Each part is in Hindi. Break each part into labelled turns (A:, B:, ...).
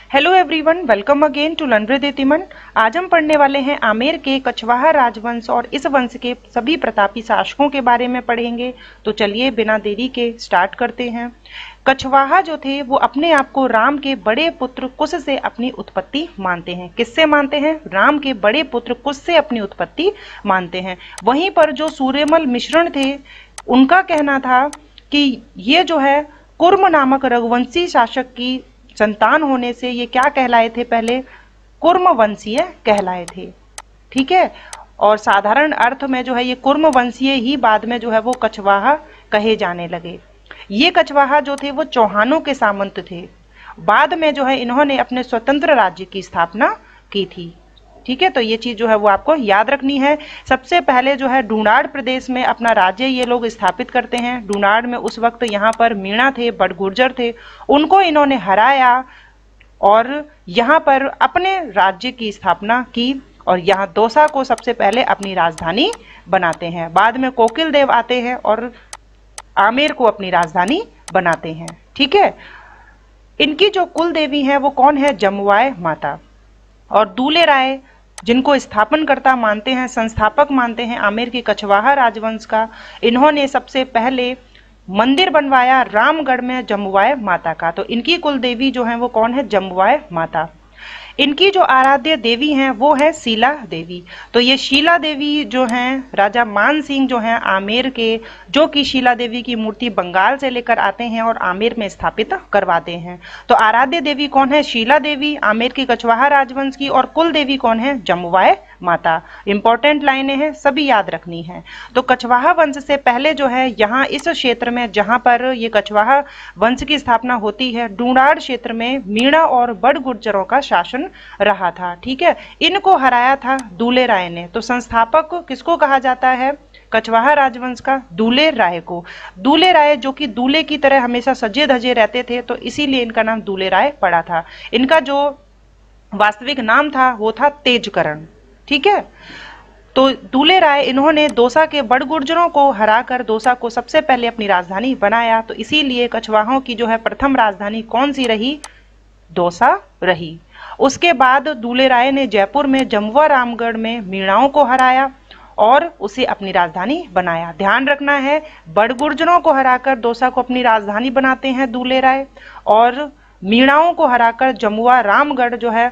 A: Hello everyone, welcome again to learn with Itiman. आज हम पढ़ने वाले हैं आमेर के कछवाहा राजवंश और इस वंश के सभी प्रतापी शासकों के बारे में पढ़ेंगे। तो चलिए बिना देरी के स्टार्ट करते हैं। कछवाहा जो थे वो अपने आप को राम के बड़े पुत्र कुश से अपनी उत्पत्ति मानते हैं। किससे मानते हैं? राम के बड़े पुत्र कुश से अपनी उत्पत्ति मानते हैं। वहीं पर जो सूर्यमल मिश्रण थे उनका कहना था कि ये जो है कुर्म नामक रघुवंशी शासक की संतान होने से ये क्या कहलाए थे? पहले कुर्म वंशीय कहलाए थे। ठीक है, और साधारण अर्थ में जो है ये कुर्म वंशीय ही बाद में जो है वो कछवाहा कहे जाने लगे। ये कछवाहा जो थे वो चौहानों के सामंत थे। बाद में जो है इन्होंने अपने स्वतंत्र राज्य की स्थापना की थी। ठीक है, तो ये चीज जो है वो आपको याद रखनी है। सबसे पहले जो है डूनाड़ प्रदेश में अपना राज्य ये लोग स्थापित करते हैं। डूनाड़ में उस वक्त यहाँ पर मीणा थे, बड़गुर्जर थे, उनको इन्होंने हराया और यहाँ पर अपने राज्य की स्थापना की और यहाँ दौसा को सबसे पहले अपनी राजधानी बनाते हैं। बाद में कोकिल देव आते हैं और आमेर को अपनी राजधानी बनाते हैं। ठीक है, इनकी जो कुल देवी है वो कौन है? जमुआय माता। और दूले राय जिनको स्थापनकर्ता मानते हैं, संस्थापक मानते हैं आमेर के कछवाहा राजवंश का, इन्होंने सबसे पहले मंदिर बनवाया रामगढ़ में जमुआय माता का। तो इनकी कुल देवी जो है वो कौन है? जमुआय माता। इनकी जो आराध्य देवी हैं वो है शीला देवी। तो ये शीला देवी जो हैं राजा मान सिंह जो हैं आमेर के, जो कि शीला देवी की मूर्ति बंगाल से लेकर आते हैं और आमेर में स्थापित करवाते हैं। तो आराध्य देवी कौन है? शीला देवी आमेर की कछवाहा राजवंश की, और कुल देवी कौन है? जमुआय माता। इंपॉर्टेंट लाइनें हैं, सभी याद रखनी है। तो कछवाहा वंश से पहले जो है यहाँ इस क्षेत्र में जहाँ पर ये कछवाहा वंश की स्थापना होती है, डूनाड़ क्षेत्र में मीणा और बड़गुर्जरों का शासन रहा था। ठीक है, इनको हराया था दूले राय ने। तो संस्थापक किसको कहा जाता है कछवाहा राजवंश का? दूले राय को। दूले राय जो कि दूल्हे की तरह हमेशा सजे धजे रहते थे, तो इसीलिए इनका नाम दूले राय पड़ा था। इनका जो वास्तविक नाम था वो था तेजकरण। ठीक है, तो दूले राय इन्होंने दौसा के बड़गुर्जरों को हराकर दौसा को सबसे पहले अपनी राजधानी बनाया। तो इसीलिए कछवाहों की जो है प्रथम राजधानी कौन सी रही? दौसा रही। उसके बाद दूले राय ने जयपुर में जमुआ रामगढ़ में मीणाओं को हराया और उसे अपनी राजधानी बनाया। ध्यान रखना है, बड़गुर्जरों को हराकर दौसा को अपनी राजधानी बनाते हैं दूले राय, और मीणाओं को हराकर जमुआ रामगढ़ जो है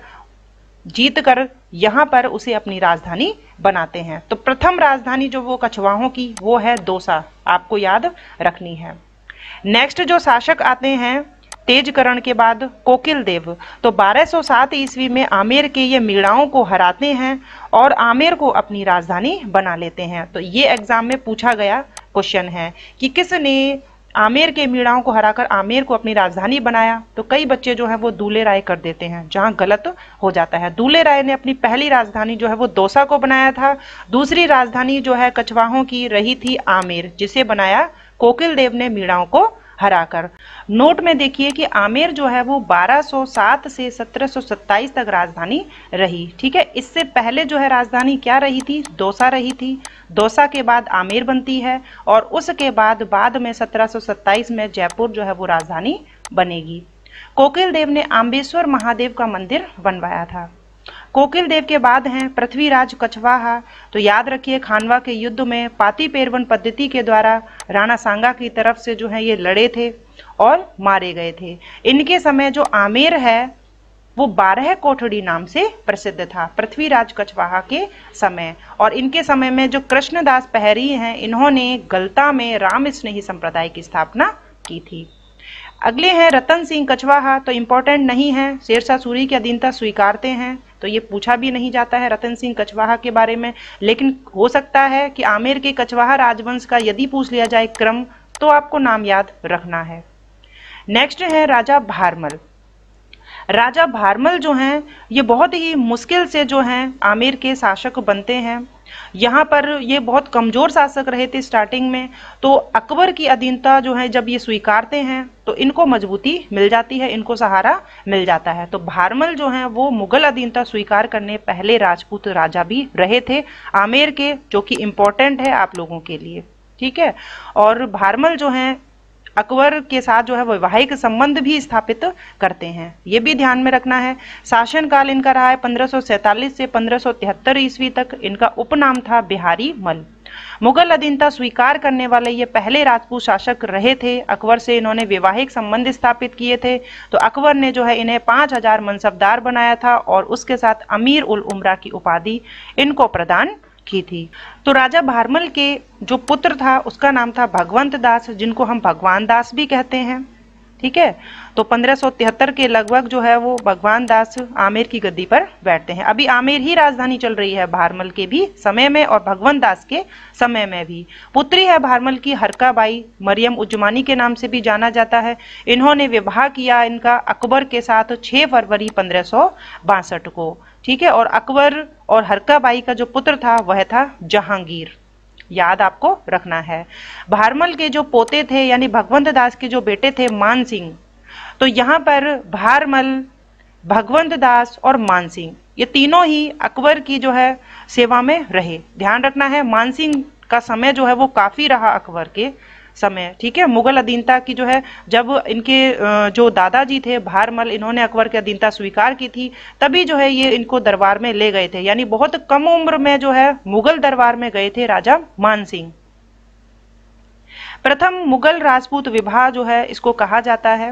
A: जीत कर यहाँ पर उसे अपनी राजधानी बनाते हैं। तो प्रथम राजधानी जो वो कछवाहों की वो है दौसा, आपको याद रखनी है। नेक्स्ट जो शासक आते हैं तेजकरण के बाद कोकिल देव। तो 1207 ईस्वी में आमेर के ये मीणाओं को हराते हैं और आमेर को अपनी राजधानी बना लेते हैं। तो ये एग्जाम में पूछा गया क्वेश्चन है कि किसने आमेर के मीणाओं को हराकर आमेर को अपनी राजधानी बनाया। तो कई बच्चे जो है वो दूले राय कर देते हैं, जहां गलत हो जाता है। दूले राय ने अपनी पहली राजधानी जो है वो दौसा को बनाया था। दूसरी राजधानी जो है कछवाहों की रही थी आमेर, जिसे बनाया कोकिल देव ने मीणाओं को हराकर। नोट में देखिए कि आमेर जो है वो 1207 से 1727 तक राजधानी रही। ठीक है, इससे पहले जो है राजधानी क्या रही थी? दौसा रही थी। दौसा के बाद आमेर बनती है और उसके बाद में 1727 में जयपुर जो है वो राजधानी बनेगी। कोकिल देव ने आम्बेश्वर महादेव का मंदिर बनवाया था। कोकिल देव के बाद हैं पृथ्वीराज कछवाहा। तो याद रखिए खानवा के युद्ध में पाती पेरवन पद्धति के द्वारा राणा सांगा की तरफ से जो है ये लड़े थे और मारे गए थे। इनके समय जो आमेर है वो 12 कोठड़ी नाम से प्रसिद्ध था पृथ्वीराज कछवाहा के समय। और इनके समय में जो कृष्णदास पहरी हैं इन्होंने गलता में राम स्नेही संप्रदाय की स्थापना की थी। अगले हैं रतन सिंह कछवाहा। तो इंपॉर्टेंट नहीं है, शेरशाह सूरी की अधीनता स्वीकारते हैं, तो ये पूछा भी नहीं जाता है रतन सिंह कछवाहा के बारे में। लेकिन हो सकता है कि आमेर के कछवाहा राजवंश का यदि पूछ लिया जाए क्रम तो आपको नाम याद रखना है। नेक्स्ट है राजा भारमल। राजा भारमल जो हैं ये बहुत ही मुश्किल से जो हैं आमेर के शासक बनते हैं। यहाँ पर ये बहुत कमजोर शासक रहे थे स्टार्टिंग में, तो अकबर की अधीनता जो है जब ये स्वीकारते हैं तो इनको मजबूती मिल जाती है, इनको सहारा मिल जाता है। तो भारमल जो हैं वो मुगल अधीनता स्वीकार करने पहले राजपूत राजा भी रहे थे आमेर के, जो कि इम्पोर्टेंट है आप लोगों के लिए। ठीक है, और भारमल जो हैं अकबर के साथ जो है वैवाहिक संबंध भी स्थापित करते हैं, ये भी ध्यान में रखना है। शासनकाल इनका रहा है 1547 से 1573 ईस्वी तक। इनका उपनाम था बिहारी मल। मुगल अधीनता स्वीकार करने वाले ये पहले राजपूत शासक रहे थे। अकबर से इन्होंने वैवाहिक संबंध स्थापित किए थे, तो अकबर ने जो है इन्हें 5000 मनसबदार बनाया था और उसके साथ अमीर उल उमरा की उपाधि इनको प्रदान की थी। तो राजा भारमल के जो पुत्र था उसका नाम था भगवंत दास, जिनको हम भगवान दास भी कहते हैं। ठीक है, तो 1573 के लगभग जो है वो भगवान दास आमेर की गद्दी पर बैठते हैं। अभी आमेर ही राजधानी चल रही है भारमल के भी समय में और भगवंत दास के समय में भी। पुत्री है भारमल की हरका बाई, मरियम उज्जमानी के नाम से भी जाना जाता है। इन्होंने विवाह किया इनका अकबर के साथ 6 फरवरी 1562 को। ठीक है, और अकबर और हरका बाई का जो पुत्र था वह था जहांगीर, याद आपको रखना है। भारमल के जो पोते थे यानी भगवंत दास के जो बेटे थे मान सिंह, तो यहाँ पर भारमल, भगवंत दास और मान सिंह ये तीनों ही अकबर की जो है सेवा में रहे। ध्यान रखना है, मान सिंह का समय जो है वो काफी रहा अकबर के समय। ठीक है, मुगल अधीनता की जो है जब इनके जो दादाजी थे भारमल, इन्होंने अकबर की अधीनता स्वीकार की थी, तभी जो है ये इनको दरबार में ले गए थे, यानी बहुत कम उम्र में जो है मुगल दरबार में गए थे राजा मान सिंह। प्रथम मुगल राजपूत विवाह जो है इसको कहा जाता है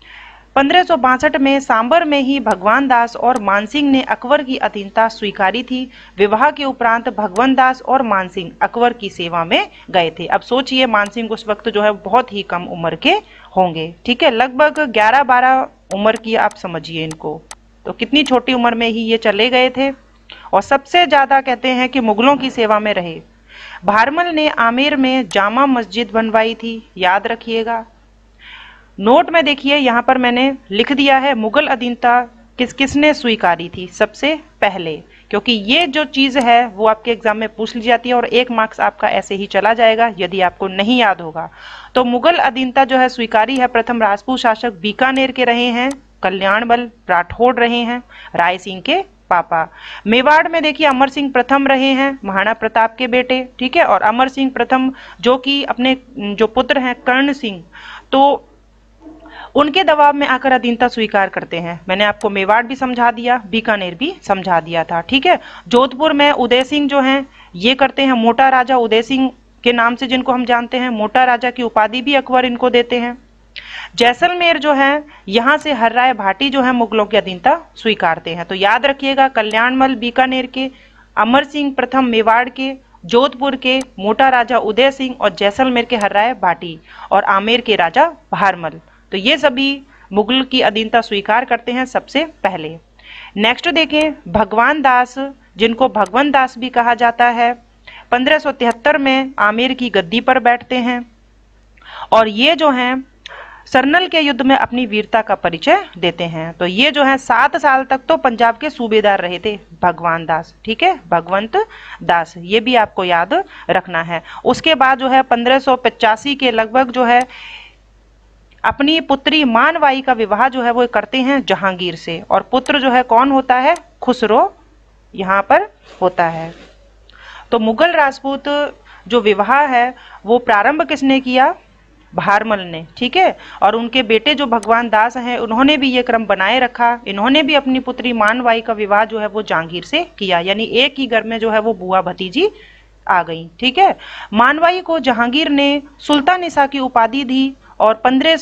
A: 1562 में सांबर में ही भगवान दास और मानसिंह ने अकबर की अधीनता स्वीकारी थी। विवाह के उपरांत भगवान दास और मानसिंह अकबर की सेवा में गए थे। अब सोचिए मानसिंह उस वक्त जो है बहुत ही कम उम्र के होंगे। ठीक है, लगभग 11-12 उम्र की आप समझिए इनको, तो कितनी छोटी उम्र में ही ये चले गए थे और सबसे ज्यादा कहते हैं कि मुगलों की सेवा में रहे। भारमल ने आमेर में जामा मस्जिद बनवाई थी, याद रखिएगा। नोट में देखिए यहाँ पर मैंने लिख दिया है मुगल अधीनता किस किसने स्वीकारी थी सबसे पहले, क्योंकि ये जो चीज है वो आपके एग्जाम में पूछ ली जाती है और 1 मार्क्स आपका ऐसे ही चला जाएगा यदि आपको नहीं याद होगा। तो मुगल अधीनता जो है स्वीकारी है प्रथम राजपूत शासक बीकानेर के रहे हैं कल्याण बल राठौड़ रहे हैं, राय सिंह के पापा। मेवाड़ में देखिए अमर सिंह प्रथम रहे हैं, महाराणा प्रताप के बेटे। ठीक है, और अमर सिंह प्रथम जो कि अपने जो पुत्र हैं कर्ण सिंह, तो उनके दबाव में आकर अधीनता स्वीकार करते हैं। मैंने आपको मेवाड़ भी समझा दिया, बीकानेर भी समझा दिया था। ठीक है, जोधपुर में उदय सिंह जो हैं ये करते हैं मोटा राजा उदय सिंह के नाम से जिनको हम जानते हैं, मोटा राजा की उपाधि भी अकबर इनको देते हैं। जैसलमेर जो है यहाँ से हर्राय भाटी जो है मुगलों की अधीनता स्वीकारते हैं। तो याद रखिएगा कल्याणमल बीकानेर के, अमर सिंह प्रथम मेवाड़ के, जोधपुर के मोटा राजा उदय सिंह और जैसलमेर के हर्राय भाटी और आमेर के राजा भारमल, तो ये सभी मुगल की अधीनता स्वीकार करते हैं सबसे पहले। नेक्स्ट देखें भगवान दास, जिनको भगवंत दास भी कहा जाता है, 1573 में आमेर की गद्दी पर बैठते हैं और ये जो हैं सरनल के युद्ध में अपनी वीरता का परिचय देते हैं। तो ये जो है 7 साल तक तो पंजाब के सूबेदार रहे थे भगवान दास। ठीक है, भगवंत दास, ये भी आपको याद रखना है। उसके बाद जो है 1585 के लगभग जो है अपनी पुत्री मानवाई का विवाह जो है वो करते हैं जहांगीर से, और पुत्र जो है कौन होता है, खुसरो यहाँ पर होता है। तो मुगल राजपूत जो विवाह है वो प्रारंभ किसने किया, भारमल ने। ठीक है, और उनके बेटे जो भगवान दास हैं उन्होंने भी ये क्रम बनाए रखा। इन्होंने भी अपनी पुत्री मानवाई का विवाह जो है वो जहांगीर से किया, यानी एक ही घर में जो है वो बुआ भतीजी आ गई। ठीक है, मानवाई को जहांगीर ने सुल्तानिसा की उपाधि दी और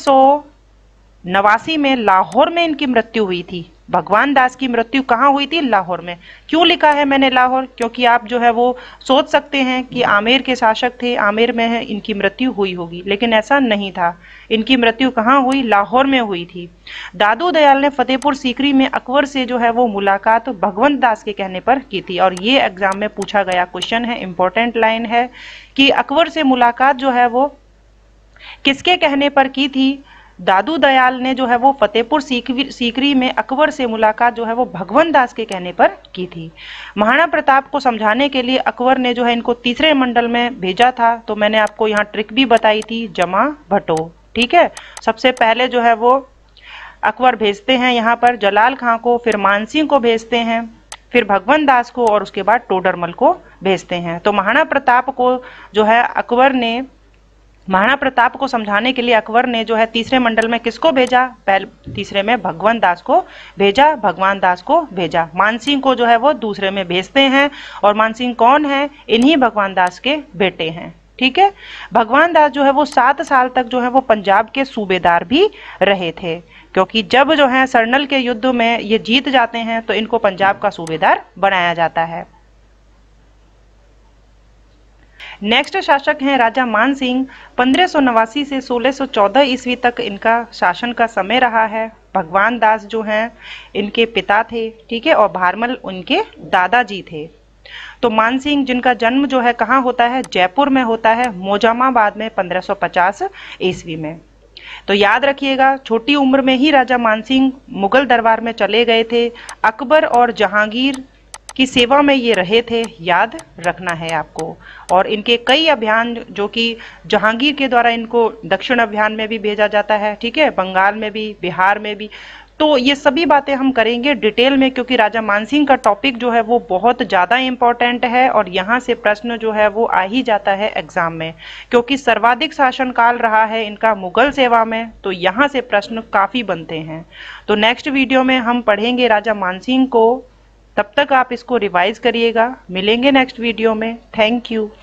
A: 1589 में लाहौर में इनकी मृत्यु हुई थी। भगवान दास की मृत्यु कहाँ हुई थी, लाहौर में। क्यों लिखा है मैंने लाहौर, क्योंकि आप जो है वो सोच सकते हैं कि आमेर के शासक थे, आमेर में है इनकी मृत्यु हुई होगी, लेकिन ऐसा नहीं था। इनकी मृत्यु कहाँ हुई, लाहौर में हुई थी। दादू दयाल ने फतेहपुर सीकरी में अकबर से जो है वो मुलाकात भगवंत दास के कहने पर की थी, और ये एग्जाम में पूछा गया क्वेश्चन है, इंपॉर्टेंट लाइन है कि अकबर से मुलाकात जो है वो किसके कहने पर की थी। दादू दयाल ने जो है वो फतेहपुर सीकरी में अकबर से मुलाकात जो है वो भगवंत दास के कहने पर की थी। महाराणा प्रताप को समझाने के लिए अकबर ने जो है इनको तीसरे मंडल में भेजा था, तो मैंने आपको यहाँ ट्रिक भी बताई थी, जमा भटो। ठीक है, सबसे पहले जो है वो अकबर भेजते हैं यहाँ पर जलाल खां को, फिर मानसिंह को भेजते हैं, फिर भगवंत दास को और उसके बाद टोडरमल को भेजते हैं। तो महाराणा प्रताप को जो है अकबर ने महाराणा प्रताप को समझाने के लिए अकबर ने जो है तीसरे मंडल में किसको भेजा, पहले तीसरे में भगवंत दास को भेजा, भगवान दास को भेजा। मानसिंह को जो है वो दूसरे में भेजते हैं, और मानसिंह कौन है, इन्हीं भगवान दास के बेटे हैं। ठीक है, भगवान दास जो है वो 7 साल तक जो है वो पंजाब के सूबेदार भी रहे थे, क्योंकि जब जो है सरनल के युद्ध में ये जीत जाते हैं तो इनको पंजाब का सूबेदार बनाया जाता है। नेक्स्ट शासक हैं राजा मान सिंह। 1589 से 1614 ईस्वी तक इनका शासन का समय रहा है। भगवान दास जो हैं इनके पिता थे, ठीक है, और भारमल उनके दादाजी थे। तो मान सिंह जिनका जन्म जो है कहाँ होता है, जयपुर में होता है, मोजामाबाद में 1550 ईस्वी में। तो याद रखिएगा, छोटी उम्र में ही राजा मानसिंह मुगल दरबार में चले गए थे। अकबर और जहांगीर की सेवा में ये रहे थे, याद रखना है आपको। और इनके कई अभियान जो कि जहांगीर के द्वारा इनको दक्षिण अभियान में भी भेजा जाता है, ठीक है, बंगाल में भी, बिहार में भी। तो ये सभी बातें हम करेंगे डिटेल में, क्योंकि राजा मानसिंह का टॉपिक जो है वो बहुत ज़्यादा इम्पोर्टेंट है और यहाँ से प्रश्न जो है वो आ ही जाता है एग्जाम में, क्योंकि सर्वाधिक शासनकाल रहा है इनका मुगल सेवा में, तो यहाँ से प्रश्न काफ़ी बनते हैं। तो नेक्स्ट वीडियो में हम पढ़ेंगे राजा मानसिंह को, तब तक आप इसको रिवाइज करिएगा। मिलेंगे नेक्स्ट वीडियो में। Thank you.